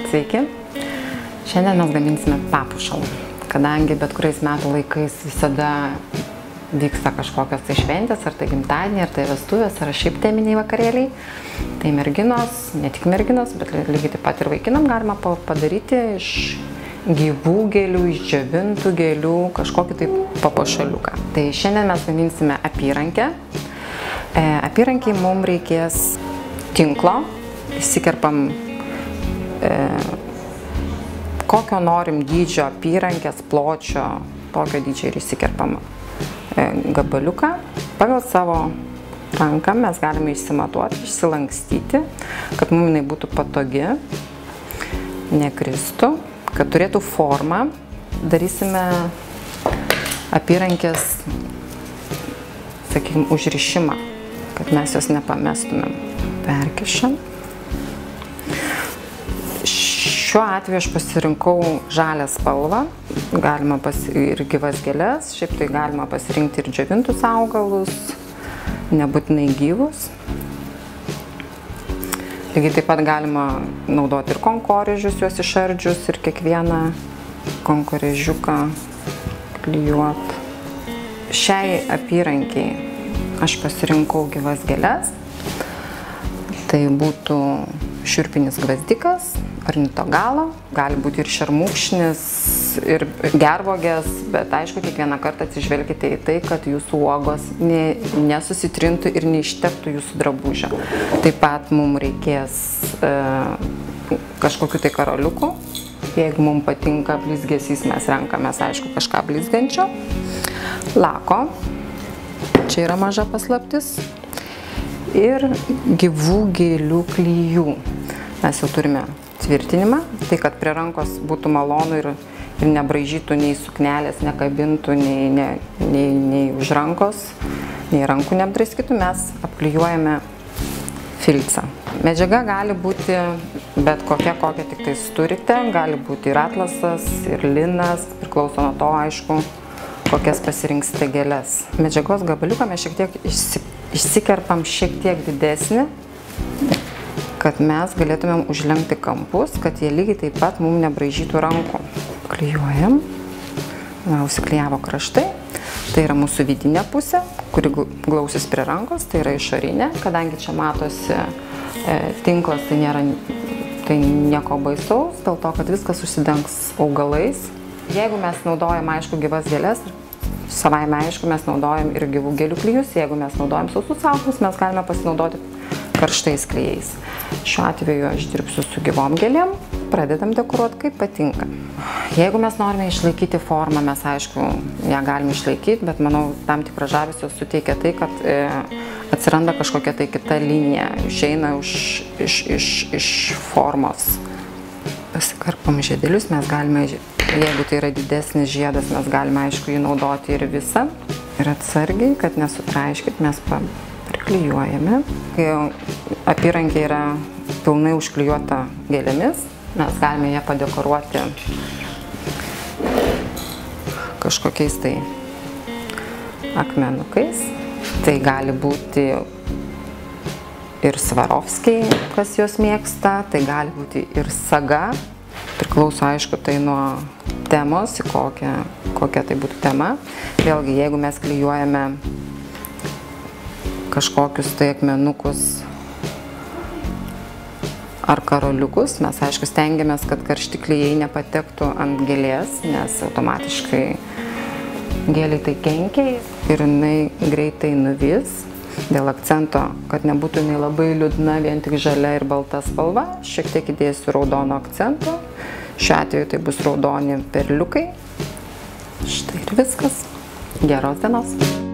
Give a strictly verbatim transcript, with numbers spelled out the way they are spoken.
Sveiki! Šiandien mes gaminsime papuošalą, kadangi bet kuriais metų laikais visada vyksta kažkokios tai šventės, ar tai gimtadieniai, ar tai vestuvės, ar šiaip teminiai vakarėliai. Tai merginos, ne tik merginos, bet lygiai taip pat ir vaikinam galima padaryti iš gyvų gėlių, iš džiovintų gėlių kažkokį tai papuošaliuką. Tai šiandien mes gaminsime apyrankę. E, apyrankiai mums reikės tinklo, įsikerpam e, kokio norim dydžio apyrankės, pločio, tokio dydžio ir įsikerpam e, gabaliuką. Pagal savo ranką mes galime išsimatuoti, išsilankstyti, kad mums jinai būtų patogi, nekristų, kad turėtų formą. Darysime apyrankės, sakykime, užrišimą, kad mes jos nepamestumėm. Perkišam. Šiuo atveju aš pasirinkau žalią spalvą, galima ir gyvas gėles, šiaip tai galima pasirinkti ir džiovintus augalus, nebūtinai gyvus. Lygiai taip pat galima naudoti ir konkorėžius, juos išardžius ir kiekvieną konkorėžiuką klijuot. Šiai apyrankiai aš pasirinkau gyvas gėles. Tai būtų šiurpinis gvazdikas, arnito galo, gali būti ir šermukšnis, ir gervuogės, bet aišku, kiekvieną kartą atsižvelkite į tai, kad jūsų uogos ne, nesusitrintų ir neišteptų jūsų drabužio. Taip pat mums reikės e, kažkokiu tai karoliuku. Jeigu mums patinka blizgesys, mes renkamės, aišku, kažką blizgančio. Lako, čia yra maža paslaptis. Ir gyvų gėlių klijų. Mes jau turime tvirtinimą, tai kad prie rankos būtų malonu ir, ir nebraižytų nei suknelės, nekabintų, nei, nei, nei, nei už rankos, nei rankų neapdraskytų, mes apklijuojame filcą. Medžiaga gali būti bet kokia, kokią tik tais turite, gali būti ir atlasas, ir linas, priklauso nuo to, aišku, kokias pasirinksite gėles. Medžiagos gabaliuką mes šiek tiek išsiplėsime. Išsikerpam šiek tiek didesnį, kad mes galėtumėm užlenkti kampus, kad jie lygiai taip pat mums nebraižytų rankų. Klijuojam, na, užsiklijavo kraštai, tai yra mūsų vidinė pusė, kuri glausis prie rankos, tai yra išorinė, kadangi čia matosi e, tinklas, tai nėra tai nieko baisaus, dėl to, kad viskas užsidengs augalais. Jeigu mes naudojam, aišku, gyvas gėles, savaime aišku, mes naudojam ir gyvų gėlių klijus. Jeigu mes naudojam sausus augalus, mes galime pasinaudoti karštais klijais. Šiuo atveju aš dirbsiu su gyvom gėlėm, pradedam dekoruoti kaip patinka. Jeigu mes norime išlaikyti formą, mes aišku, ją galime išlaikyti, bet manau, tam tikrą žavesio suteikia tai, kad e, atsiranda kažkokia tai kita linija, išeina už, iš, iš, iš formos. Pasikarpam žiedelius, mes galime, jeigu tai yra didesnis žiedas, mes galime aišku jį naudoti ir visą. Ir atsargiai, kad nesutraiškit, mes priklijuojame. Kai apyrankė yra pilnai užklijuota gėlėmis, mes galime ją padekoruoti kažkokiais tai akmenukais. Tai gali būti ir svarovskiai, kas juos mėgsta, tai gali būti ir saga. Priklauso, aišku, tai nuo temos, į kokią, kokia tai būtų tema. Vėlgi, jeigu mes klijuojame kažkokius tai akmenukus ar karoliukus, mes, aišku, stengiamės, kad karšti klijai nepatektų ant gėlės, nes automatiškai gėliai tai kenkia ir jinai greitai nuvys. Dėl akcento, kad nebūtų jinai labai liūdna, vien tik žalia ir balta spalva, šiek tiek įdėsiu raudono akcento. Šiuo atveju tai bus raudoni perliukai. Štai ir viskas. Geros dienos.